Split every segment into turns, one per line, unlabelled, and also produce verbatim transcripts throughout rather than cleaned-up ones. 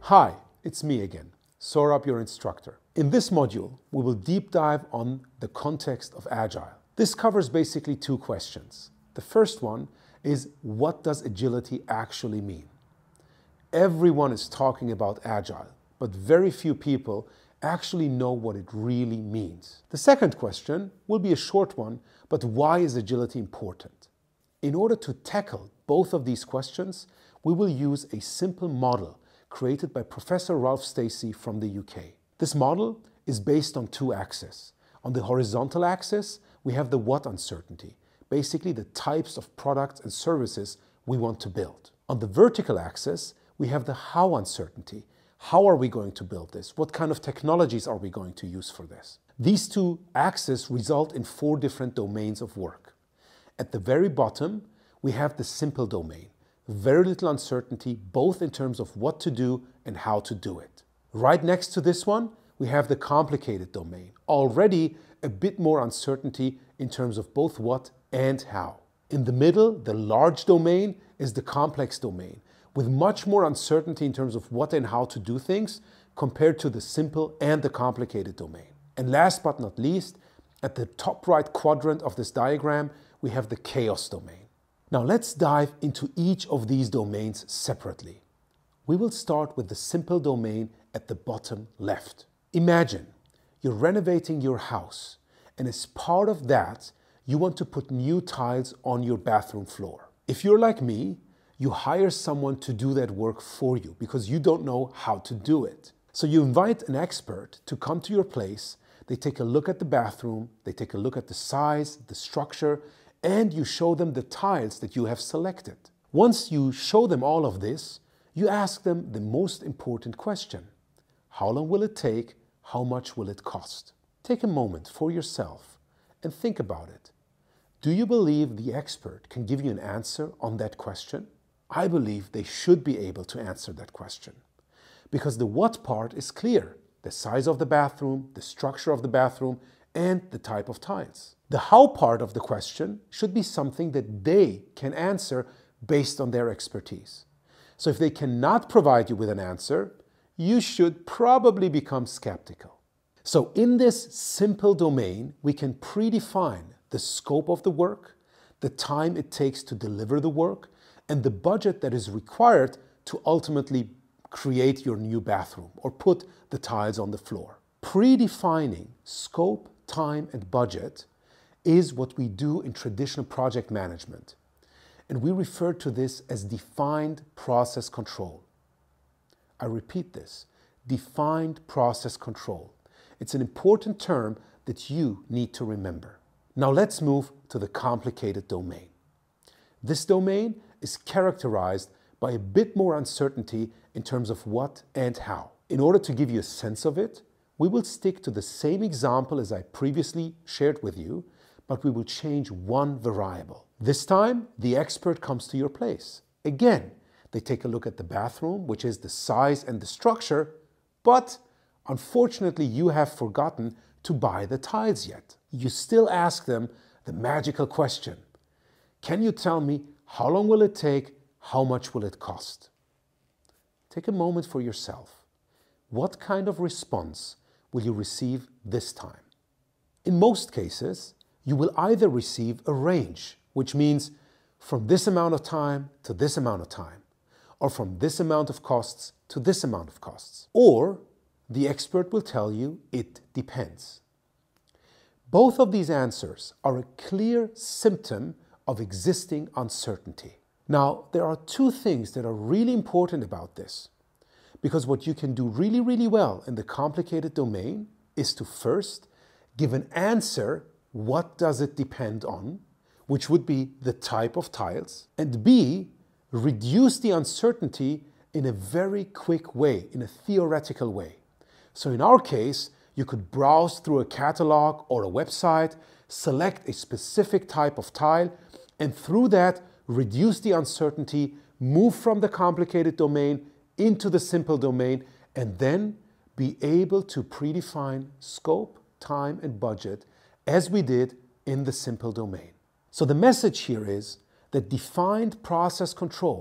Hi, it's me again, Sohrab, your instructor. In this module, we will deep dive on the context of Agile. This covers basically two questions. The first one is, what does agility actually mean? Everyone is talking about Agile, but very few people actually know what it really means. The second question will be a short one, but why is agility important? In order to tackle both of these questions, we will use a simple model created by Professor Ralph Stacey from the U K. This model is based on two axes. On the horizontal axis, we have the what uncertainty, basically the types of products and services we want to build. On the vertical axis, we have the how uncertainty. How are we going to build this? What kind of technologies are we going to use for this? These two axes result in four different domains of work. At the very bottom, we have the simple domain. Very little uncertainty, both in terms of what to do and how to do it. Right next to this one, we have the complicated domain. Already a bit more uncertainty in terms of both what and how. In the middle, the large domain is the complex domain, with much more uncertainty in terms of what and how to do things compared to the simple and the complicated domain. And last but not least, at the top right quadrant of this diagram, we have the chaos domain. Now let's dive into each of these domains separately. We will start with the simple domain at the bottom left. Imagine you're renovating your house, and as part of that, you want to put new tiles on your bathroom floor. If you're like me, you hire someone to do that work for you because you don't know how to do it. So you invite an expert to come to your place, they take a look at the bathroom, they take a look at the size, the structure, and you show them the tiles that you have selected. Once you show them all of this, you ask them the most important question. How long will it take? How much will it cost? Take a moment for yourself and think about it. Do you believe the expert can give you an answer on that question? I believe they should be able to answer that question. Because the what part is clear. The size of the bathroom, the structure of the bathroom, and the type of tiles. The how part of the question should be something that they can answer based on their expertise. So if they cannot provide you with an answer, you should probably become skeptical. So in this simple domain, we can predefine the scope of the work, the time it takes to deliver the work, and the budget that is required to ultimately create your new bathroom or put the tiles on the floor. Predefining scope, time, and budget is what we do in traditional project management. And we refer to this as defined process control. I repeat this, defined process control. It's an important term that you need to remember. Now let's move to the complicated domain. This domain is characterized by a bit more uncertainty in terms of what and how. In order to give you a sense of it, we will stick to the same example as I previously shared with you, but we will change one variable. This time, the expert comes to your place. Again, they take a look at the bathroom, which is the size and the structure, but unfortunately, you have forgotten to buy the tiles yet. You still ask them the magical question. Can you tell me how long will it take? How much will it cost? Take a moment for yourself. What kind of response will you receive this time? In most cases, you will either receive a range, which means from this amount of time to this amount of time, or from this amount of costs to this amount of costs. Or the expert will tell you it depends. Both of these answers are a clear symptom of existing uncertainty. Now, there are two things that are really important about this. Because what you can do really, really well in the complicated domain is to first give an answer, what does it depend on, which would be the type of tiles, and B, reduce the uncertainty in a very quick way, in a theoretical way. So in our case, you could browse through a catalog or a website, select a specific type of tile, and through that, reduce the uncertainty, move from the complicated domain into the simple domain, and then be able to predefine scope, time, and budget as we did in the simple domain. So the message here is that defined process control,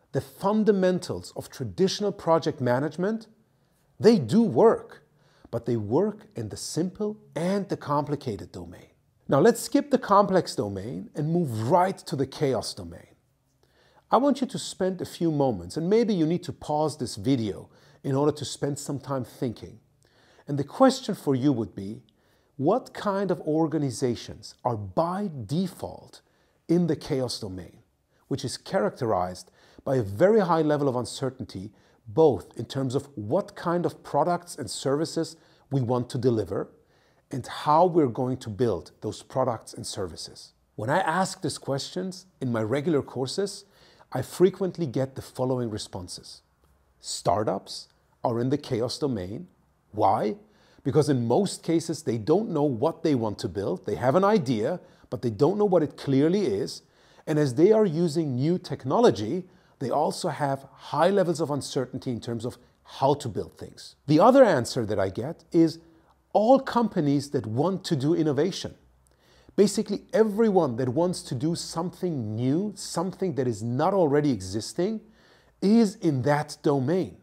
The fundamentals of traditional project management, they do work, but they work in the simple and the complicated domain. Now let's skip the complex domain and move right to the chaos domain. I want you to spend a few moments, and maybe you need to pause this video in order to spend some time thinking. And the question for you would be, what kind of organizations are by default in the chaos domain, which is characterized by a very high level of uncertainty, both in terms of what kind of products and services we want to deliver and how we're going to build those products and services. When I ask these questions in my regular courses, I frequently get the following responses. Startups are in the chaos domain. Why? Because in most cases, they don't know what they want to build. They have an idea, but they don't know what it clearly is. And as they are using new technology, they also have high levels of uncertainty in terms of how to build things. The other answer that I get is all companies that want to do innovation. Basically, everyone that wants to do something new, something that is not already existing, is in that domain.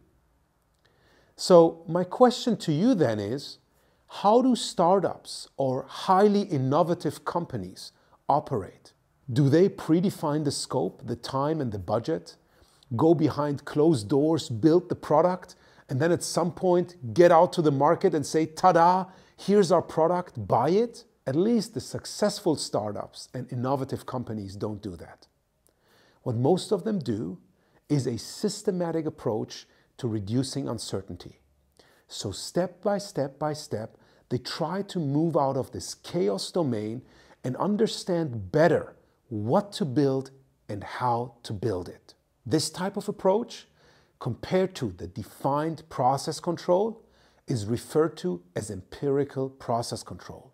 So my question to you then is, how do startups or highly innovative companies operate? Do they predefine the scope, the time, and the budget? Go behind closed doors, build the product, and then at some point get out to the market and say, ta-da, here's our product, buy it? At least the successful startups and innovative companies don't do that. What most of them do is a systematic approach to reducing uncertainty. So step by step by step, they try to move out of this chaos domain and understand better what to build and how to build it. This type of approach, compared to the defined process control, is referred to as empirical process control.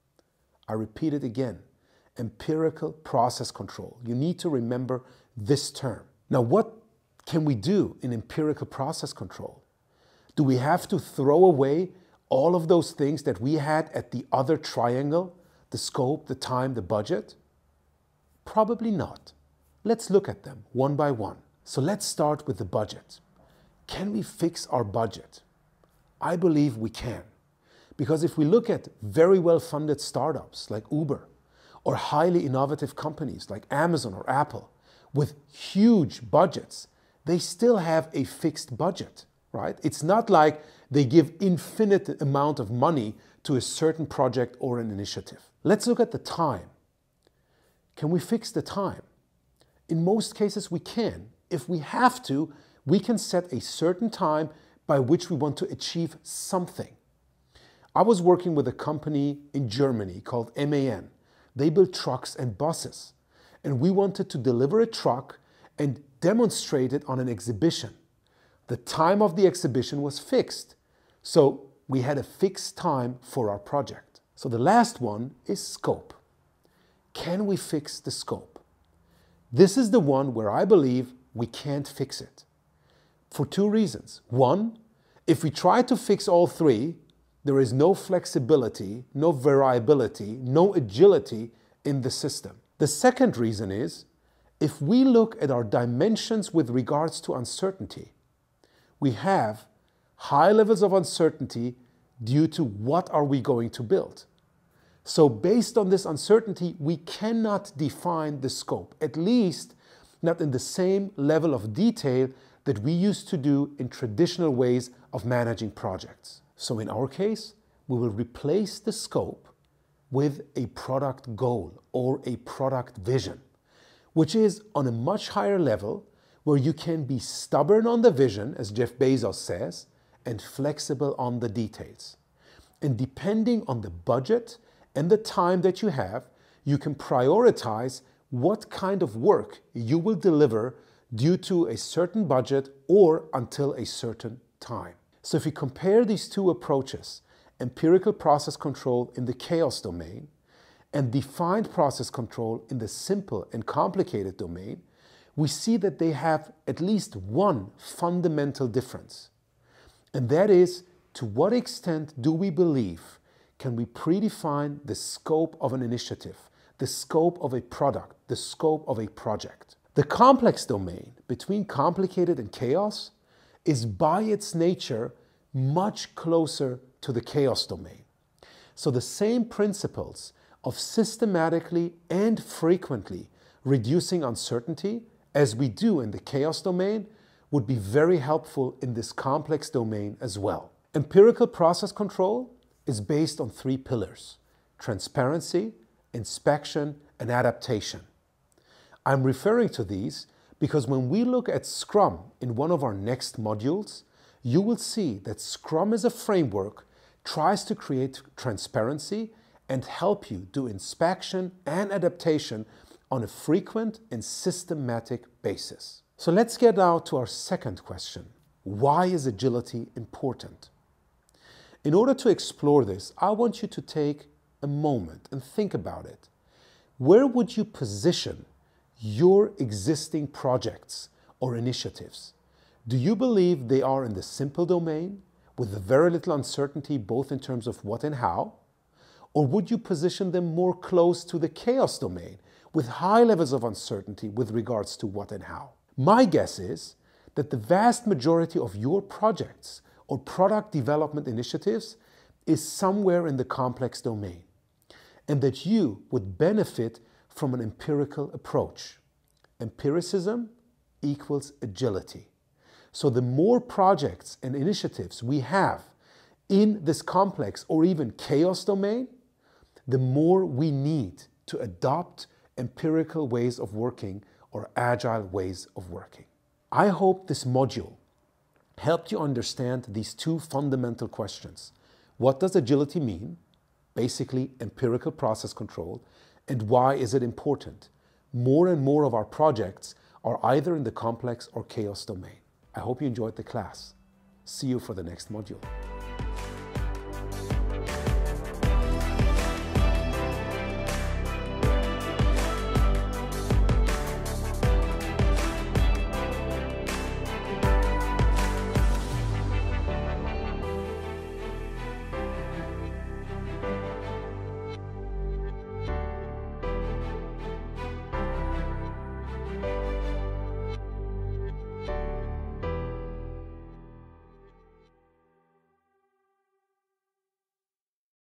I repeat it again, empirical process control. You need to remember this term. Now, what can we do in empirical process control? Do we have to throw away all of those things that we had at the other triangle, the scope, the time, the budget? Probably not. Let's look at them one by one. So let's start with the budget. Can we fix our budget? I believe we can. Because if we look at very well-funded startups like Uber, or highly innovative companies like Amazon or Apple, with huge budgets, they still have a fixed budget, right? It's not like they give infinite amount of money to a certain project or an initiative. Let's look at the time. Can we fix the time? In most cases, we can. If we have to, we can set a certain time by which we want to achieve something. I was working with a company in Germany called M A N. They build trucks and buses. And we wanted to deliver a truck and demonstrate it on an exhibition. The time of the exhibition was fixed. So we had a fixed time for our project. So the last one is scope. Can we fix the scope? This is the one where I believe we can't fix it. For two reasons. One, if we try to fix all three, there is no flexibility, no variability, no agility in the system. The second reason is, if we look at our dimensions with regards to uncertainty, we have high levels of uncertainty due to what are we going to build. So based on this uncertainty, we cannot define the scope, at least not in the same level of detail that we used to do in traditional ways of managing projects. So in our case, we will replace the scope with a product goal or a product vision, which is on a much higher level where you can be stubborn on the vision, as Jeff Bezos says, and flexible on the details. And depending on the budget and the time that you have, you can prioritize what kind of work you will deliver due to a certain budget or until a certain time. So if we compare these two approaches, empirical process control in the chaos domain and defined process control in the simple and complicated domain, we see that they have at least one fundamental difference. And that is, to what extent do we believe can we predefine the scope of an initiative, the scope of a product, the scope of a project? The complex domain between complicated and chaos is by its nature much closer to the chaos domain. So the same principles of systematically and frequently reducing uncertainty as we do in the chaos domain would be very helpful in this complex domain as well. Empirical process control is based on three pillars: transparency, inspection, and adaptation. I'm referring to these because when we look at Scrum in one of our next modules, you will see that Scrum as a framework tries to create transparency and help you do inspection and adaptation on a frequent and systematic basis. So let's get now to our second question. Why is agility important? In order to explore this, I want you to take a moment and think about it. Where would you position your existing projects or initiatives? Do you believe they are in the simple domain with very little uncertainty both in terms of what and how? Or would you position them more close to the chaos domain with high levels of uncertainty with regards to what and how? My guess is that the vast majority of your projects or product development initiatives is somewhere in the complex domain, and that you would benefit from an empirical approach. Empiricism equals agility. So the more projects and initiatives we have in this complex or even chaos domain, the more we need to adopt empirical ways of working or agile ways of working. I hope this module helped you understand these two fundamental questions. What does agility mean? Basically, empirical process control. And why is it important? More and more of our projects are either in the complex or chaos domain. I hope you enjoyed the class. See you for the next module.